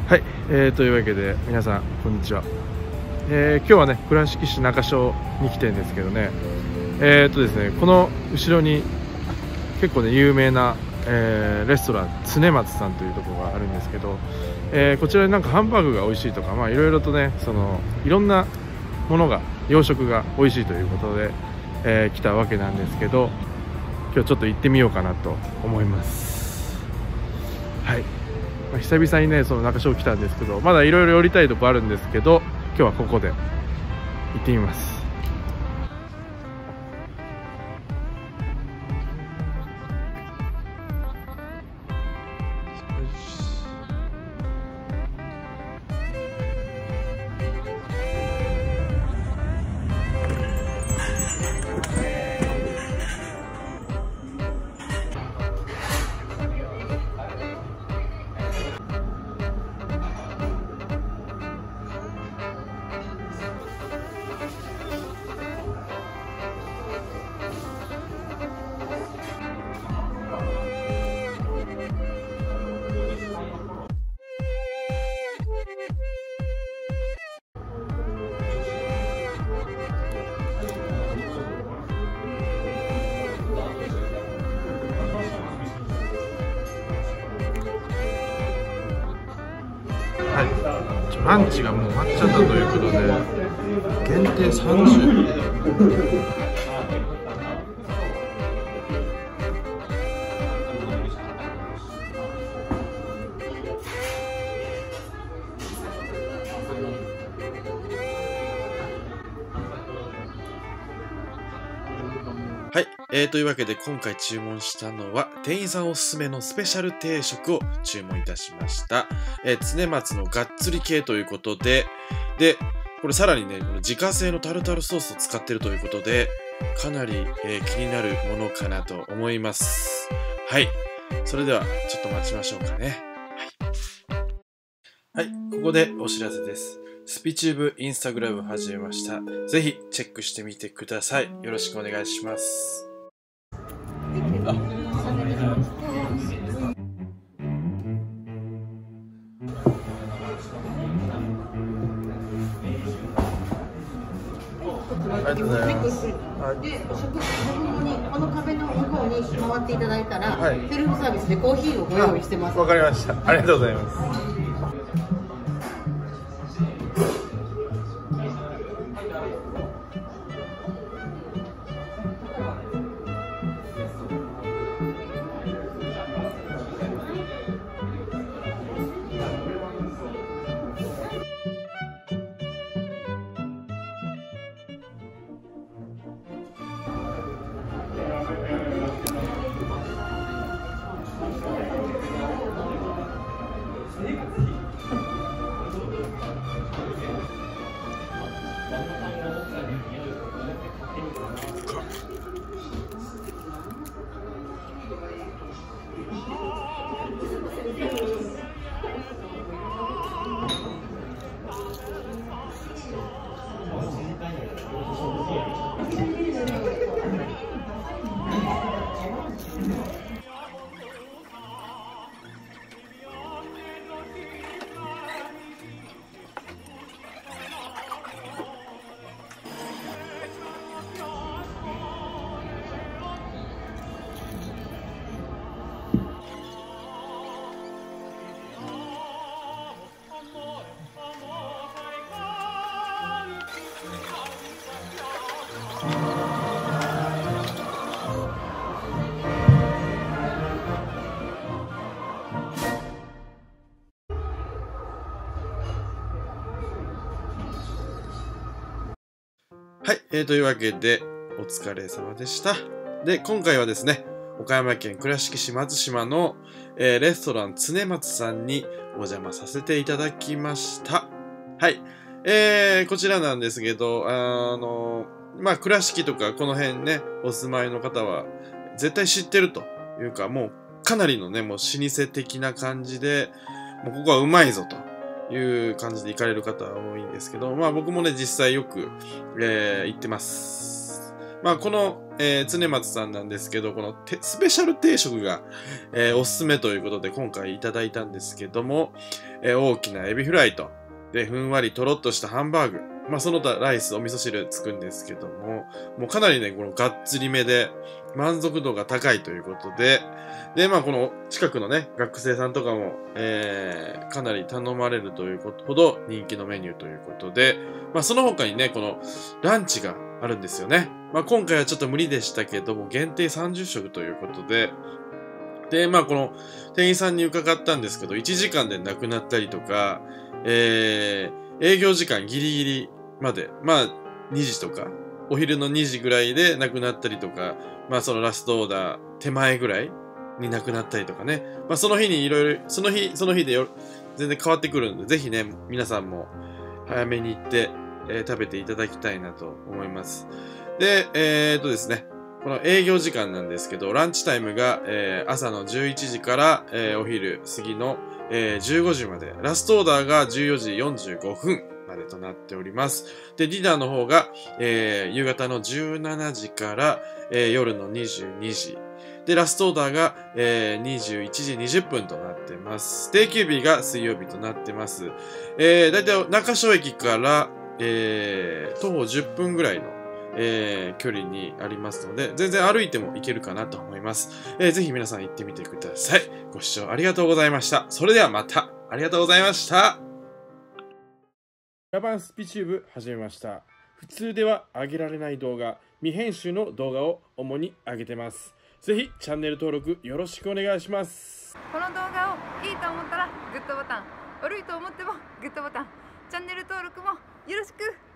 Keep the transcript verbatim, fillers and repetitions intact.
はい、えー、というわけで皆さんこんにちは。えー、今日はね倉敷市中庄に来てるんですけどね、えーとですねこの後ろに結構ね有名な、えー、レストラン常松さんというところがあるんですけど、えー、こちらでなんかハンバーグが美味しいとか、まあいろいろとねそのいろんなものが洋食が美味しいということで、えー、来たわけなんですけど、今日ちょっと行ってみようかなと思います。はい、まあ、久々にねその中庄来たんですけど、まだいろいろ寄りたいとこあるんですけど、今日はここで行ってみます。はい、ランチがもう終わっちゃったということで限定さんじゅう。はい、えー、というわけで今回注文したのは店員さんおすすめのスペシャル定食を注文いたしました。えー、常松のがっつり系ということで、で、これさらにね、この自家製のタルタルソースを使っているということで、かなり、えー、気になるものかなと思います。はい、それではちょっと待ちましょうかね。はい、はい、ここでお知らせです。スピチューブインスタグラム始めました。ぜひチェックしてみてください。よろしくお願いします。あ、ありがとうございます。 で、食後にこの壁の向こうに回っていただいたら、 はい、 セルフサービスでコーヒーをご用意してます。 わかりました。ありがとうございます。はい、えー、というわけでお疲れ様でした。で、今回はですね、岡山県倉敷市松島の、えー、レストラン常松さんにお邪魔させていただきました。はい、えー、こちらなんですけど、あのまあ倉敷とかこの辺ねお住まいの方は絶対知ってるというか、もうかなりのねもう老舗的な感じで、もうここはうまいぞという感じで行かれる方は多いんですけど、まあ僕もね実際よく、えー、行ってます。まあこのえー、常松さんなんですけど、このてスペシャル定食が、えー、おすすめということで今回いただいたんですけども、えー、大きなエビフライと、で、ふんわりとろっとしたハンバーグ、まあ、その他ライス、お味噌汁つくんですけども、もうかなりね、このがっつりめで満足度が高いということで、で、まあ、この近くのね、学生さんとかも、えー、かなり頼まれるということほど人気のメニューということで、まあ、その他にね、このランチがあるんですよね。まあ、今回はちょっと無理でしたけども、限定さんじゅっしょくということで、で、まあ、この店員さんに伺ったんですけど、いちじかんでなくなったりとか、えー、営業時間ギリギリまで、まあ、にじとか、お昼のにじぐらいでなくなったりとか、まあ、そのラストオーダー手前ぐらいになくなったりとかね。まあ、その日にいろいろ、その日、その日でよ全然変わってくるんで、ぜひね、皆さんも早めに行って、えー、食べていただきたいなと思います。で、えー、っとですね、この営業時間なんですけど、ランチタイムが、えー、朝のじゅういちじから、えー、お昼過ぎの、えー、じゅうごじまで、ラストオーダーがじゅうよじよんじゅうごふんまでとなっております。で、ディナーの方が、えー、夕方のじゅうしちじから、えー、夜のにじゅうにじ。で、ラストオーダーが、えー、にじゅういちじにじゅっぷんとなってます。定休日が水曜日となってます。えー、だいたい中小駅から、えー、徒歩じゅっぷんぐらいの、えー、距離にありますので、全然歩いても行けるかなと思います。えー、ぜひ皆さん行ってみてください。ご視聴ありがとうございました。それではまた。ありがとうございました。ラバンスピチューブ始めました。普通では上げられない動画、未編集の動画を主に上げてます。ぜひチャンネル登録よろしくお願いします。 この動画をいいと思ったらグッドボタン、悪いと思ってもグッドボタン、チャンネル登録もよろしく。